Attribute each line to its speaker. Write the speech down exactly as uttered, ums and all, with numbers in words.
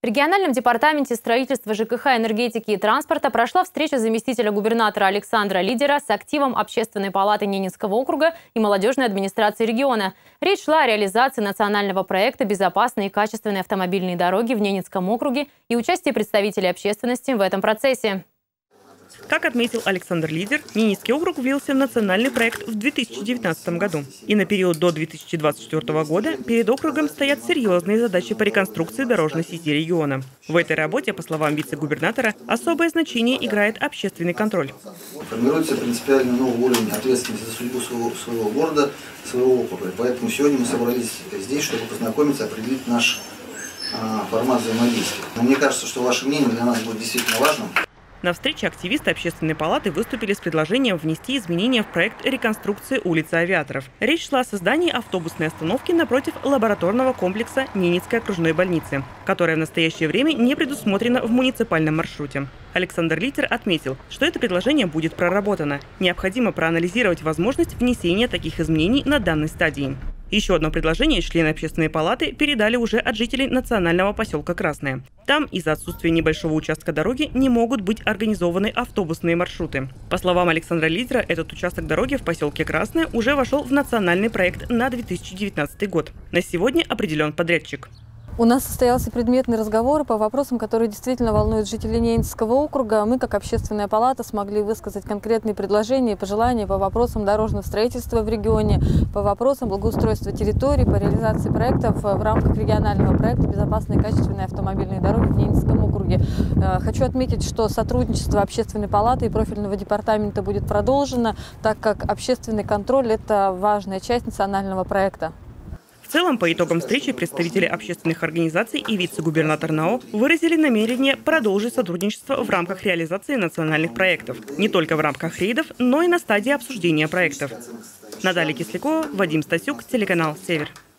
Speaker 1: В региональном департаменте строительства, ЖКХ, энергетики и транспорта прошла встреча заместителя губернатора Александра Лидера с активом Общественной палаты Ненецкого округа и молодежной администрации региона. Речь шла о реализации национального проекта «Безопасные и качественные автомобильные дороги» в Ненецком округе и участии представителей общественности в этом процессе.
Speaker 2: Как отметил Александр Лидер, Ненецкий округ ввелся в национальный проект в две тысячи девятнадцатом году. И на период до две тысячи двадцать четвёртого года перед округом стоят серьезные задачи по реконструкции дорожной сети региона. В этой работе, по словам вице-губернатора, особое значение играет общественный контроль.
Speaker 3: Формируется принципиально новый уровень ответственности за судьбу своего, своего города, своего округа. И поэтому сегодня мы собрались здесь, чтобы познакомиться, определить наш а, формат взаимодействия. Но мне кажется, что ваше мнение для нас будет действительно важным.
Speaker 2: На встрече активисты Общественной палаты выступили с предложением внести изменения в проект реконструкции улицы Авиаторов. Речь шла о создании автобусной остановки напротив лабораторного комплекса Ненецкой окружной больницы, которая в настоящее время не предусмотрена в муниципальном маршруте. Александр Лидер отметил, что это предложение будет проработано. Необходимо проанализировать возможность внесения таких изменений на данной стадии. Еще одно предложение члены Общественной палаты передали уже от жителей национального поселка Красное. Там из-за отсутствия небольшого участка дороги не могут быть организованы автобусные маршруты. По словам Александра Лидера, этот участок дороги в поселке Красное уже вошел в национальный проект на две тысячи девятнадцатый год. На сегодня определен подрядчик.
Speaker 4: У нас состоялся предметный разговор по вопросам, которые действительно волнуют жителей Ненецкого округа. Мы, как Общественная палата, смогли высказать конкретные предложения и пожелания по вопросам дорожного строительства в регионе, по вопросам благоустройства территорий, по реализации проектов в рамках регионального проекта «Безопасные и качественные автомобильные дороги» в Ненецком округе. Хочу отметить, что сотрудничество Общественной палаты и профильного департамента будет продолжено, так как общественный контроль – это важная часть национального проекта.
Speaker 2: В целом, по итогам встречи представители общественных организаций и вице-губернатор НАО выразили намерение продолжить сотрудничество в рамках реализации национальных проектов. Не только в рамках рейдов, но и на стадии обсуждения проектов. Наталья Кислякова, Вадим Стасюк, телеканал «Север».